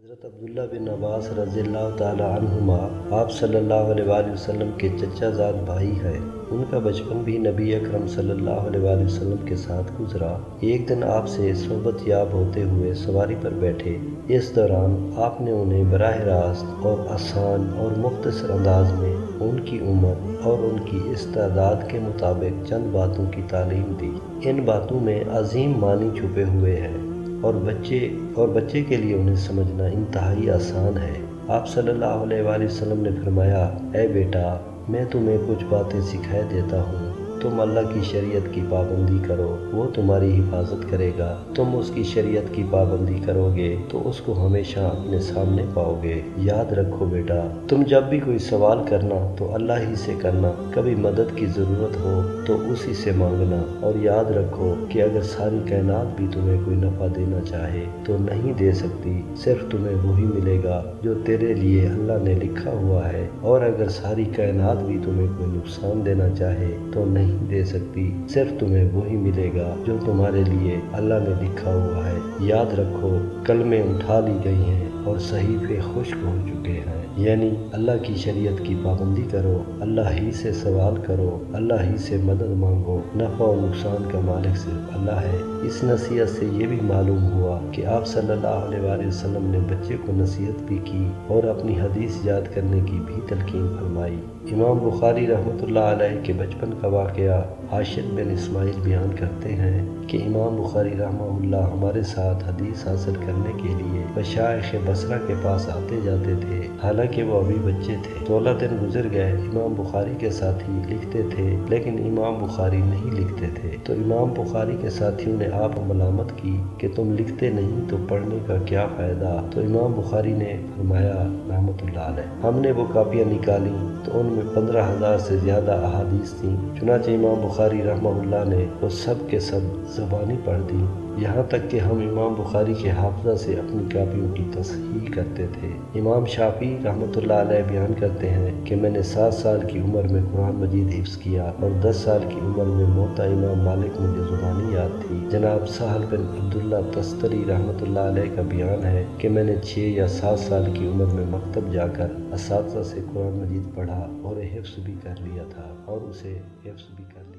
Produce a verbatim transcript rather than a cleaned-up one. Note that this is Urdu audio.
حضرت عبداللہ بن عباس رضی اللہ تعالی عنہما آپ صلی اللہ علیہ وآلہ وسلم کے چچا زاد بھائی ہیں۔ ان کا بچپن بھی نبی اکرم صلی اللہ علیہ وآلہ وسلم کے ساتھ گزرا۔ ایک دن آپ سے صحبت یاب ہوتے ہوئے سواری پر بیٹھے۔ اس دوران آپ نے انہیں براہ راست اور آسان اور مختصر انداز میں ان کی عمر اور ان کی استعداد کے مطابق چند باتوں کی تعلیم دی۔ ان باتوں میں عظیم معنی چھپے ہوئے ہیں اور بچے اور بچے کے لیے انہیں سمجھنا انتہائی آسان ہے۔ آپ صلی اللہ علیہ وآلہ وسلم نے فرمایا، اے بیٹا، میں تمہیں کچھ باتیں سکھائے دیتا ہوں۔ تم اللہ کی شریعت کی پابندی کرو، وہ تمہاری حفاظت کرے گا۔ تم اس کی شریعت کی پابندی کرو گے تو اس کو ہمیشہ اپنے سامنے پاؤ گے۔ یاد رکھو بیٹا، تم جب بھی کوئی سوال کرنا تو اللہ ہی سے کرنا۔ کبھی مدد کی ضرورت ہو تو اسی سے مانگنا، اور یاد رکھو کہ اگر ساری کائنات بھی تمہیں کوئی نفع دینا چاہے تو نہیں دے سکتی، صرف تمہیں وہی ملے گا جو تیرے لیے اللہ نے لکھا ہوا ہے، اور اگر ساری کائنات بھی تمہیں کوئی نقصان دینا چاہے تو نہیں دے سکتی، صرف تمہیں وہی ملے گا جو تمہارے لیے اللہ نے لکھا ہوا ہے۔ یاد رکھو، کلمیں اٹھا لی گئی ہیں اور صحیفے خشک ہو چکے ہیں، یعنی اللہ کی شریعت کی پابندی کرو، اللہ ہی سے سوال کرو، اللہ ہی سے مدد مانگو۔ نفع و نقصان کا مالک صرف اللہ ہے۔ اس نصیحت سے یہ بھی معلوم ہوا کہ آپ صلی اللہ علیہ وآلہ وسلم نے بچے کو نصیحت بھی کی اور اپنی حدیث یاد کرنے کی بھی تلقین فرمائی۔ امام بخاری رحمۃ اللہ علیہ کے بچپن کا واقعہ عاشق بن اسماعیل بیان کرتے ہیں کہ امام بخاری رحمہ اللہ ہمارے ساتھ حدیث حاصل کرنے کے لیے مشائخ بصرہ کے پاس آتے جاتے تھے، حالانکہ وہ ابھی بچے تھے۔ سولہ دن گزر گئے، امام بخاری کے ساتھی لکھتے تھے لیکن امام بخاری نہیں لکھتے تھے، تو امام بخاری کے ساتھیوں نے آپ ملامت کی کہ تم لکھتے نہیں تو پڑھنے کا کیا فائدہ؟ تو امام بخاری نے فرمایا رحمۃ اللہ علیہ، ہم نے وہ کاپیاں نکالی تو ان میں پندرہ ہزار سے زیادہ احادیث تھیں، چنانچہ امام بخاری رحمہ اللہ نے وہ سب کے سب زبانی پڑھ دی، یہاں تک کہ ہم امام بخاری کے حافظہ سے اپنی کاپیوں کی تصحیح کرتے تھے۔ امام شافعی رحمۃ اللہ علیہ بیان کرتے ہیں کہ میں نے سات سال کی عمر میں قرآن مجید حفظ کیا اور دس سال کی عمر میں موطا امام مالک مجھے زبانی یاد تھی۔ جناب سہل بن عبداللہ تستری رحمۃ اللہ علیہ کا بیان ہے کہ میں نے چھ یا سات سال کی عمر میں مکتب جا کر اساتذہ سے قرآن مجید پڑھا اور حفظ بھی کر لیا تھا اور اسے حفظ بھی کر لیا